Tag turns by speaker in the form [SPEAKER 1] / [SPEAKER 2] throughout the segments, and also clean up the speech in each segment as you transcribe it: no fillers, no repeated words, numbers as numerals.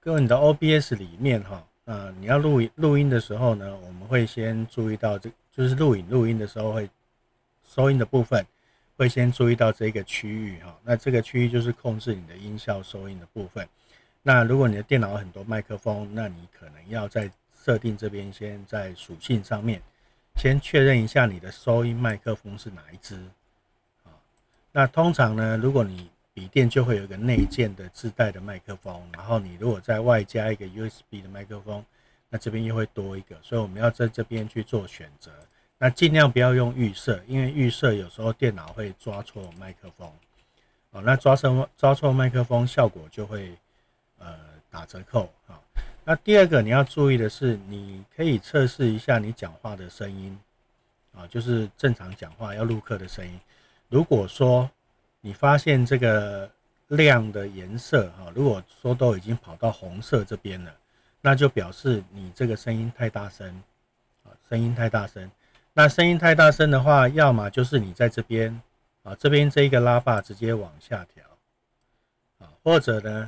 [SPEAKER 1] 跟你的 OBS 里面哈，你要录音的时候呢，我们会先注意到就是录音的时候会收音的部分，会先注意到这个区域哈。那这个区域就是控制你的音效收音的部分。那如果你的电脑有很多麦克风，那你可能要在设定这边先在属性上面先确认一下你的收音麦克风是哪一支。那通常呢，如果你笔电就会有一个内建的自带的麦克风，然后你如果再外加一个 USB 的麦克风，那这边又会多一个，所以我们要在这边去做选择。那尽量不要用预设，因为预设有时候电脑会抓错麦克风，那抓错麦克风效果就会打折扣。那第二个你要注意的是，你可以测试一下你讲话的声音，就是正常讲话要录课的声音。如果说你发现这个亮的颜色，如果说都已经跑到红色这边了，那就表示你这个声音太大声，声音太大声。那声音太大声的话，要么就是你在这边，这边这一个拉霸直接往下调，或者呢，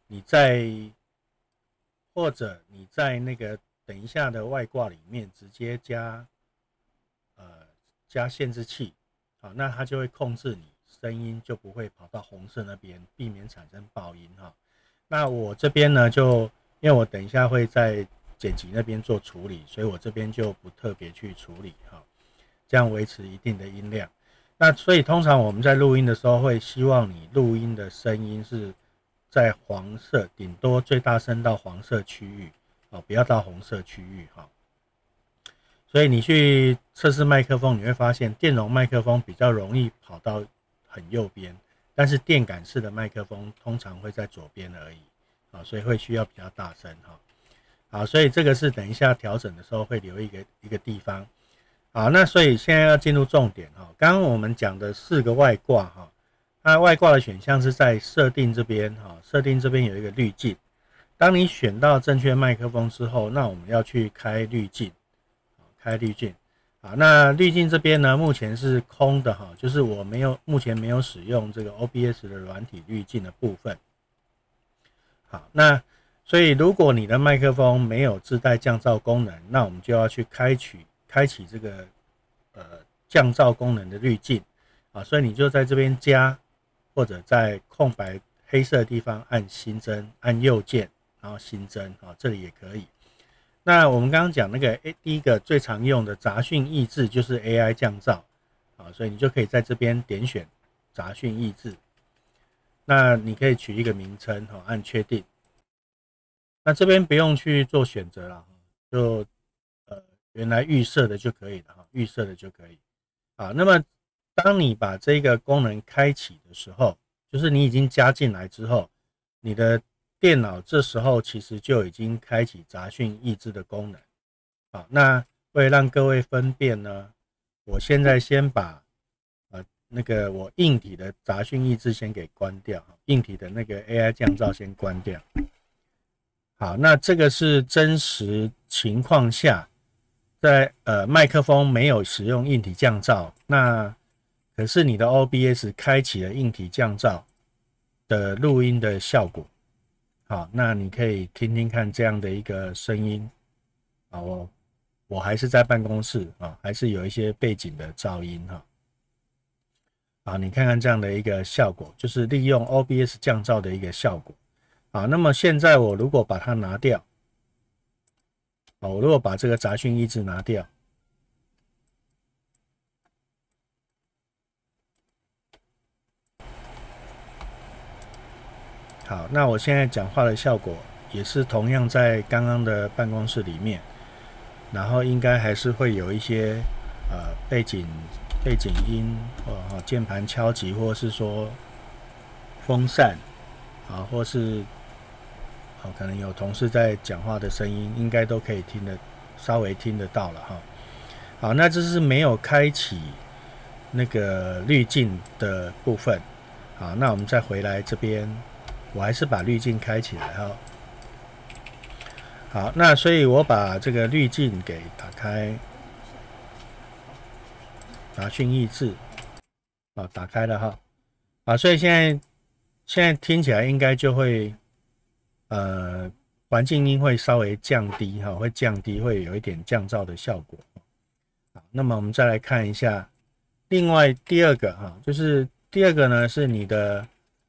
[SPEAKER 1] 或者你在那个等一下的外挂里面直接加限制器，那它就会控制你声音就不会跑到红色那边，避免产生爆音哈。那我这边呢，就因为我等一下会在剪辑那边做处理，所以我这边就不特别去处理哈，这样维持一定的音量。那所以通常我们在录音的时候会希望你录音的声音是在黄色，顶多最大声到黄色区域，不要到红色区域哈。所以你去测试麦克风，你会发现电容麦克风比较容易跑到很右边，但是电感式的麦克风通常会在左边而已，所以会需要比较大声哈。好，所以这个是等一下调整的时候会留一个地方。好，那所以现在要进入重点哈。刚刚我们讲的4个外挂哈，它外挂的选项是在设定这边哈，设定这边有一个滤镜。当你选到正确麦克风之后，那我们要去开滤镜。开滤镜，那滤镜这边呢，目前是空的哈，就是我目前没有使用这个 OBS 的软体滤镜的部分。好，那所以如果你的麦克风没有自带降噪功能，那我们就要去开启这个降噪功能的滤镜所以你就在这边加，或者在空白黑色的地方按新增，按右键，然后新增这里也可以。那我们刚刚讲那个第一个最常用的杂讯抑制就是 AI 降噪所以你就可以在这边点选杂讯抑制。那你可以取一个名称按确定。那这边不用去做选择了，就原来预设的就可以了预设的就可以。那么当你把这个功能开启的时候，就是你已经加进来之后，你的电脑这时候其实就已经开启杂讯抑制的功能。好，那为了让各位分辨呢，我现在先把那个我硬体的杂讯抑制先给关掉，硬体的那个 AI 降噪先关掉。好，那这个是真实情况下，在麦克风没有使用硬体降噪，那可是你的 OBS 开启了硬体降噪的录音的效果。好，那你可以听听看这样的一个声音我还是在办公室还是有一些背景的噪音你看看这样的一个效果，就是利用 OBS 降噪的一个效果。那么现在我如果把它拿掉，我如果把这个杂讯抑制拿掉，好，那我现在讲话的效果也是同样在刚刚的办公室里面，然后应该还是会有一些背景音键盘敲击，或是说风扇或是可能有同事在讲话的声音，应该都可以稍微听得到了好，那这是没有开启那个滤镜的部分。好，那我们再回来这边，我还是把滤镜开起来好，那所以我把这个滤镜给打开，杂讯抑制打开了所以现在听起来应该就会环境音会稍微降低哈，会降低，会有一点降噪的效果。好，那么我们再来看一下，另外第二个哈，就是第二个呢是你的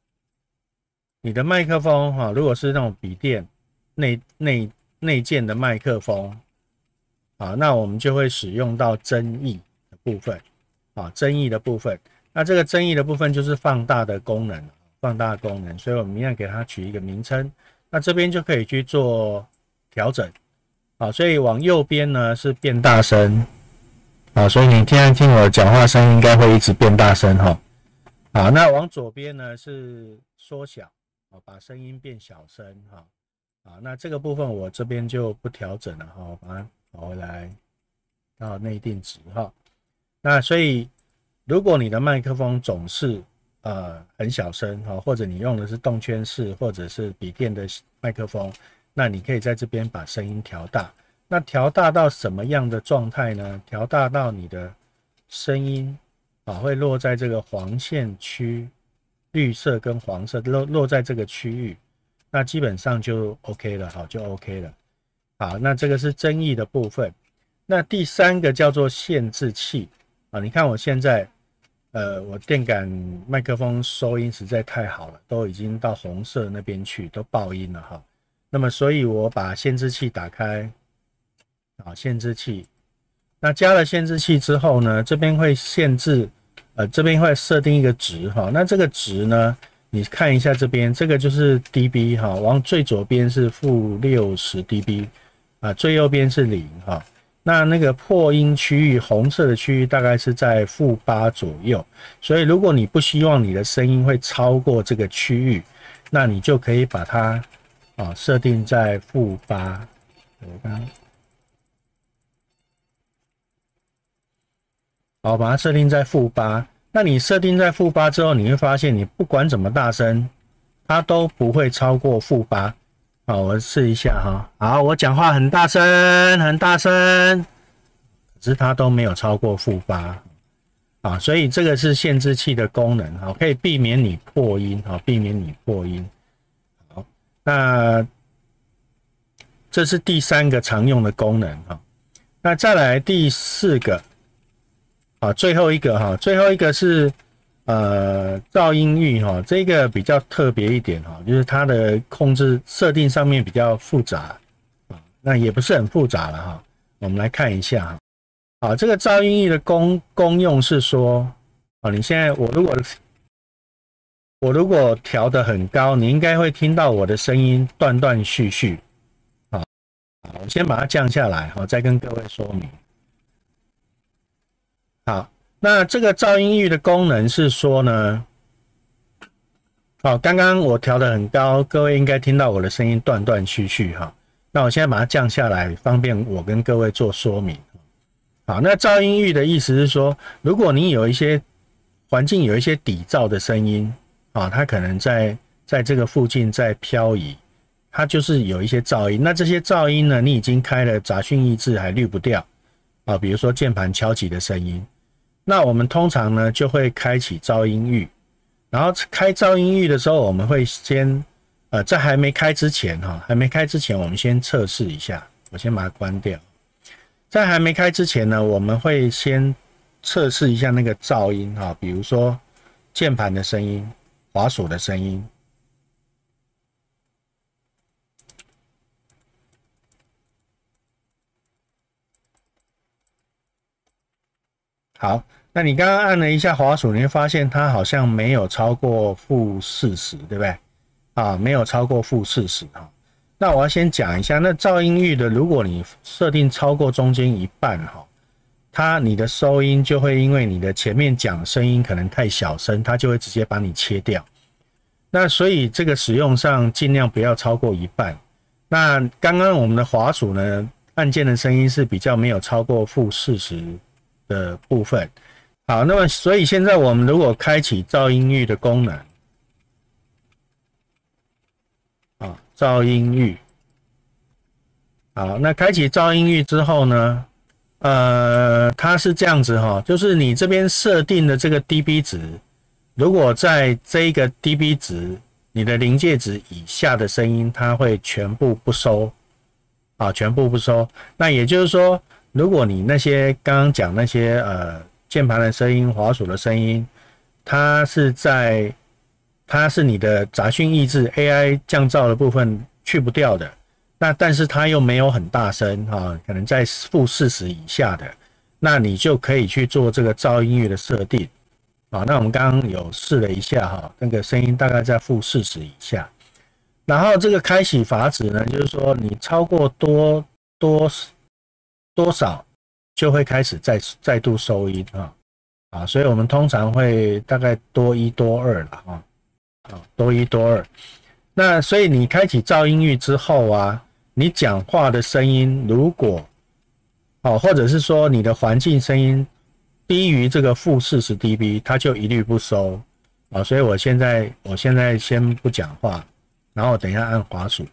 [SPEAKER 1] 麦克风哈，如果是那种笔电内建的麦克风，啊，那我们就会使用到增益的部分，啊，增益的部分。那这个增益的部分就是放大的功能，放大的功能，所以我们一样给它取一个名称。那这边就可以去做调整，啊，所以往右边呢是变大声，啊，所以你现在听我讲话声音应该会一直变大声哈。好，那往左边呢是缩小，啊，把声音变小声哈。啊，那这个部分我这边就不调整了哈，把它跑回来到内定值哈。那所以如果你的麦克风总是很小声哈，或者你用的是动圈式或者是笔电的麦克风，那你可以在这边把声音调大。那调大到什么样的状态呢？调大到你的声音会落在这个黄线区，绿色跟黄色落在这个区域，那基本上就 OK 了，好，就 OK 了。好，那这个是增益的部分。那第三个叫做限制器啊，你看我现在我电感麦克风收音实在太好了，都已经到红色那边去，都爆音了哈。那么所以我把限制器打开，啊，限制器。那加了限制器之后呢，这边会限制，这边会设定一个值哈。那这个值呢，你看一下这边，这个就是 dB 哈，往最左边是-60 dB 啊，最右边是0哈。那个破音区域，红色的区域大概是在-8左右，所以如果你不希望你的声音会超过这个区域，那你就可以把它设定在-8。好，把它设定在-8。那你设定在-8之后，你会发现你不管怎么大声，它都不会超过-8。好，我试一下哈。好，我讲话很大声，很大声，可是它都没有超过-8。啊，所以这个是限制器的功能，好，可以避免你破音，好，避免你破音。好，那这是第三个常用的功能哈。那再来第四个，啊，最后一个哈，最后一个是噪音域哈，这个比较特别一点哈，就是它的控制设定上面比较复杂啊，那也不是很复杂了哈。我们来看一下哈，啊，这个噪音域的功用是说，啊，你现在我如果调得很高，你应该会听到我的声音断断续续，啊，我先把它降下来，好，再跟各位说明。好。那这个噪音域的功能是说呢，好，刚刚我调得很高，各位应该听到我的声音断断续续哈。那我现在把它降下来，方便我跟各位做说明。好，那噪音域的意思是说，如果你有一些环境有一些底噪的声音啊，它可能在这个附近在漂移，它就是有一些噪音。那这些噪音呢，你已经开了杂讯抑制还滤不掉啊，比如说键盘敲击的声音。那我们通常呢就会开启噪音域，然后开噪音域的时候，我们会先在还没开之前我们先测试一下，我先把它关掉。在还没开之前呢，我们会先测试一下那个噪音哈，比如说键盘的声音、滑鼠的声音。好，那你刚刚按了一下滑鼠，你会发现它好像没有超过-40，对不对？啊，没有超过-40哈。那我要先讲一下，那噪音域的，如果你设定超过中间一半哈，你的收音就会因为你的前面讲声音可能太小声，它就会直接把你切掉。那所以这个使用上尽量不要超过一半。那刚刚我们的滑鼠呢，按键的声音是比较没有超过-40的部分。好，那么所以现在我们如果开启噪音域的功能，啊，噪音域，好，那开启噪音域之后呢，它是这样子哈，就是你这边设定的这个 dB 值，如果在这个 dB 值你的临界值以下的声音，它会全部不收啊，全部不收。那也就是说，如果你那些刚刚讲那些键盘的声音、滑鼠的声音，它是你的杂讯抑制 AI 降噪的部分去不掉的。那但是它又没有很大声啊，可能在-40以下的，那你就可以去做这个噪音域的设定啊。那我们刚刚有试了一下哈，那个声音大概在-40以下。然后这个开启阀值呢，就是说你超过多少就会开始再度收音啊，所以我们通常会大概多1多2了多1多2。那所以你开启噪音域之后啊，你讲话的声音如果或者是说你的环境声音低于这个-40 dB， 它就一律不收所以我现在先不讲话，然后我等一下按滑鼠。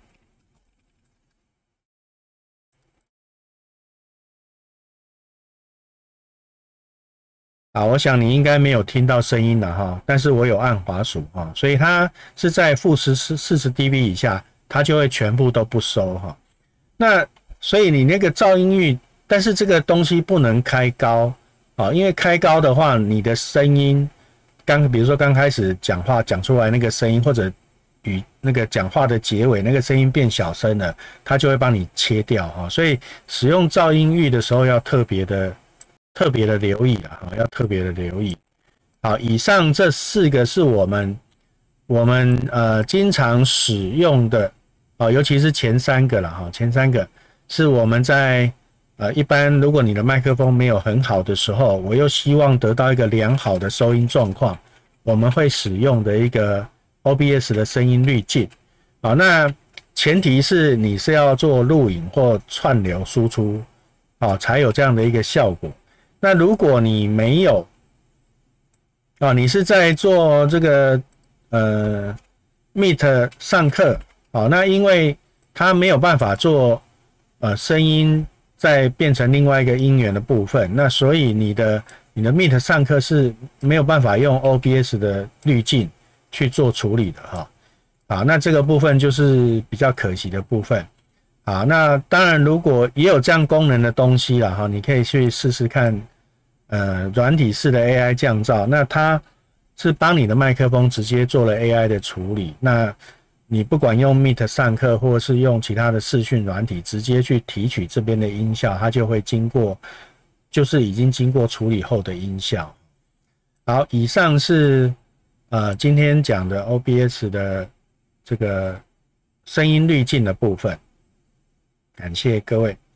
[SPEAKER 1] 我想你应该没有听到声音了哈，但是我有按滑鼠所以它是在-40 dB 以下，它就会全部都不收哈。那所以你那个噪音域，但是这个东西不能开高因为开高的话，你的声音比如说刚开始讲话讲出来那个声音，或者与那个讲话的结尾那个声音变小声了，它就会帮你切掉所以使用噪音域的时候要特别的留意要特别的留意。好，以上这4个是我们经常使用的尤其是前3个了前3个是我们在一般如果你的麦克风没有很好的时候，我又希望得到一个良好的收音状况，我们会使用的一个 OBS 的声音滤镜那前提是你是要做录影或串流输出才有这样的一个效果。那如果你没有你是在做这个Meet 上课那因为它没有办法做声音再变成另外一个音源的部分，那所以你的 Meet 上课是没有办法用 OBS 的滤镜去做处理的那这个部分就是比较可惜的部分那当然如果也有这样功能的东西啦你可以去试试看软体式的 AI 降噪，那它是帮你的麦克风直接做了 AI 的处理，那你不管用 Meet 上课或是用其他的视讯软体直接去提取这边的音效，它就会就是已经经过处理后的音效。好，以上是今天讲的 OBS 的这个声音滤镜的部分，感谢各位。